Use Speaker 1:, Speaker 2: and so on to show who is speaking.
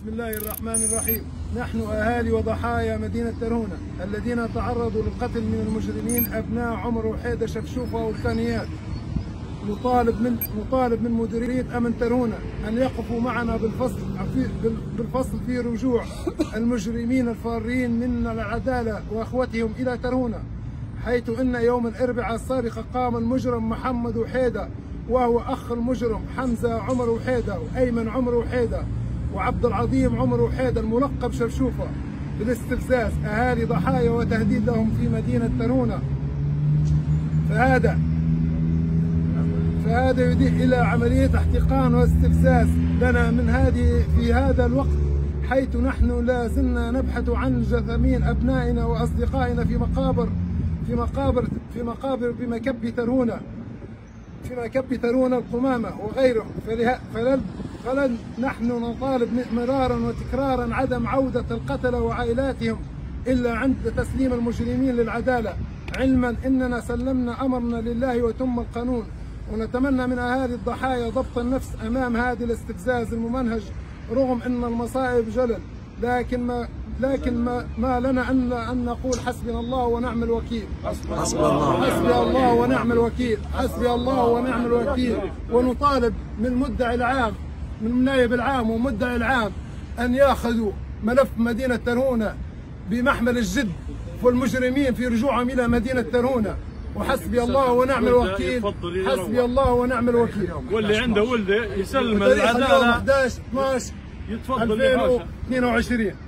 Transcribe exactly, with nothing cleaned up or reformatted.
Speaker 1: بسم الله الرحمن الرحيم. نحن أهالي وضحايا مدينة ترهونة الذين تعرضوا للقتل من المجرمين أبناء عمر وحيدة شفشوفة والكانيات. نطالب من نطالب من مديرية أمن ترهونة أن يقفوا معنا بالفصل في بالفصل في رجوع المجرمين الفارين من العدالة وأخوتهم إلى ترهونة، حيث أن يوم الأربعاء السابق قام المجرم محمد وحيدة وهو أخ المجرم حمزة عمر وحيدة وأيمن عمر وحيدة وعبد العظيم عمر وحيدة الملقب شفشوفة بالاستفزاز أهالي ضحايا وتهديد لهم في مدينة ترهونة. فهذا فهذا يؤدي إلى عملية احتقان واستفزاز لنا من هذه في هذا الوقت، حيث نحن لا زلنا نبحث عن جثامين أبنائنا وأصدقائنا في مقابر في مقابر في مقابر بمكب ترهونة في مكب ترهونة القمامة وغيره. فلن فلن نحن نطالب مرارا وتكرارا عدم عودة القتلة وعائلاتهم إلا عند تسليم المجرمين للعدالة، علما إننا سلمنا أمرنا لله وتم القانون. ونتمنى من أهالي الضحايا ضبط النفس أمام هذا الاستفزاز الممنهج، رغم أن المصائب جلل، لكن ما لكن ما, ما لنا أن أن نقول حسبنا الله ونعم الوكيل.
Speaker 2: حسبي الله
Speaker 1: حسبي الله ونعم الوكيل. حسبي الله ونعم الوكيل. ونطالب من المدعي العام من النائب العام ومدعي العام أن يأخذوا ملف مدينة ترهونة بمحمل الجد والمجرمين في رجوعهم إلى مدينة ترهونة. وحسبي الله ونعم الوكيل. حسبي الله ونعم الوكيل.
Speaker 3: واللي عنده ولده يسلم العدالة
Speaker 1: أحد عشر اثناشر
Speaker 3: يتفضل
Speaker 1: ألفين واثنين وعشرين.